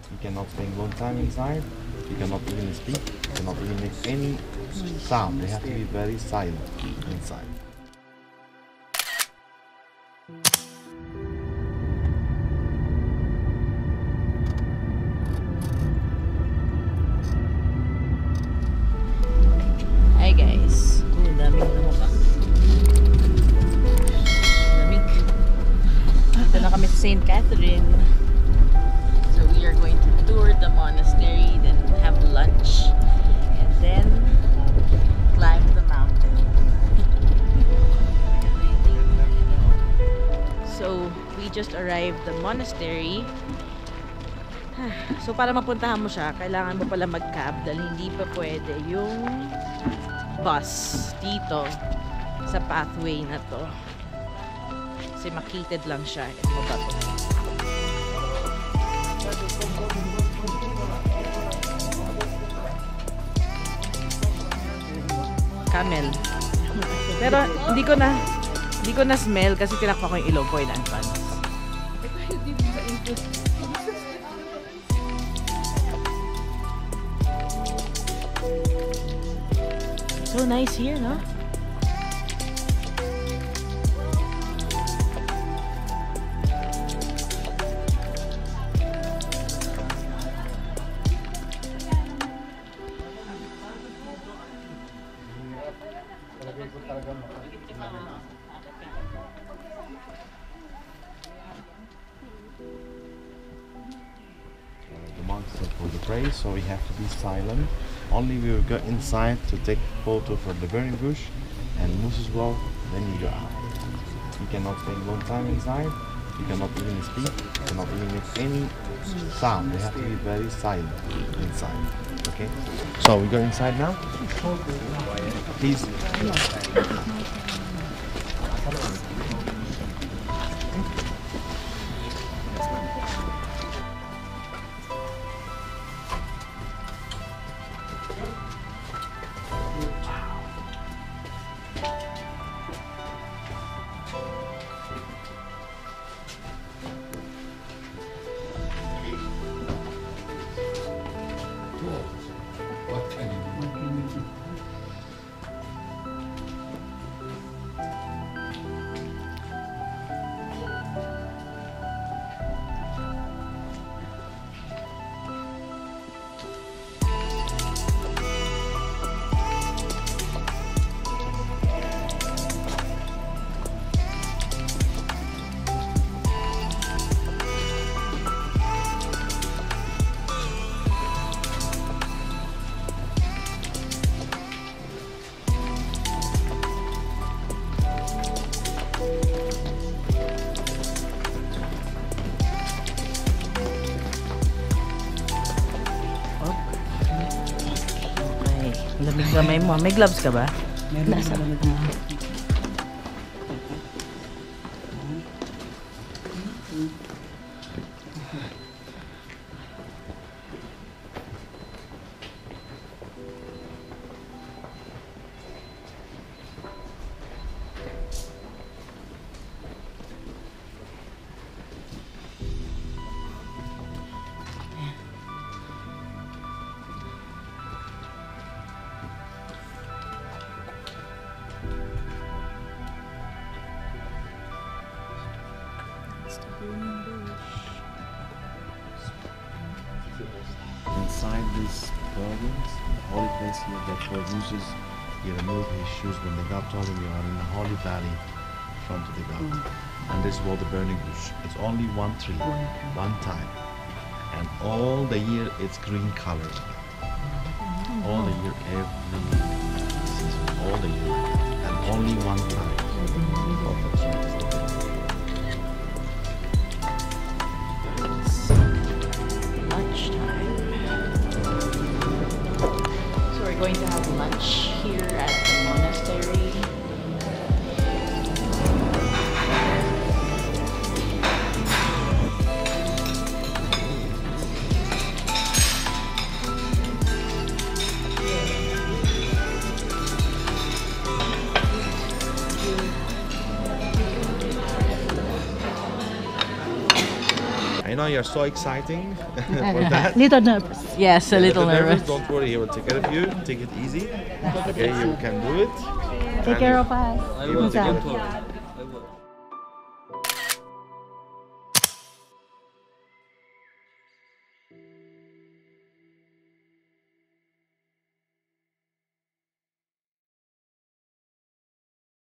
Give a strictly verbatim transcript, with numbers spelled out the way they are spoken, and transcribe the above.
You cannot stay a long time inside. You cannot even speak. You cannot even make any sound. They have to be very silent inside. Hi guys. Oh, daming lamok ah. Lamig. Dito na kami sa Saint Catherine. So we are going to tour the monastery, then have lunch, and then climb the mountain. So we just arrived the monastery. So para mapuntahan mo siya, kailangan mo pala mag-cab dahil hindi pa pwede yung bus dito sa pathway na to. Kasi makitid lang siya. Ito ba ito? Camel. Pero hindi ko na hindi ko na smell kasi tinakpa ko yung ilong ko in advance. So nice here, no? The monks are for the praise, so we have to be silent. Only we will go inside to take photo for the burning bush and Moses well, then you go out. You cannot stay a long time inside. You cannot even speak. You cannot even make any sound. They have to be very silent inside. Okay? So we go inside now. Please. Lamig kamay mo. May gloves ka ba? Meron Nasa. na Inside these buildings, the holy place here that for Moses, he removed his shoes when the God told him you are in the holy valley in front of the God. And this is what the burning bush. It's only one tree, one time. And all the year it's green color. All the year, every season, all the year. And only one time. So we're going to have lunch here at the monastery. I know you're so exciting for that. Little nervous. Yes, a Yeah, little nervous. Don't worry, he will take care of you. Take it easy. Okay, you can do it. Take care of us. He will take care of you.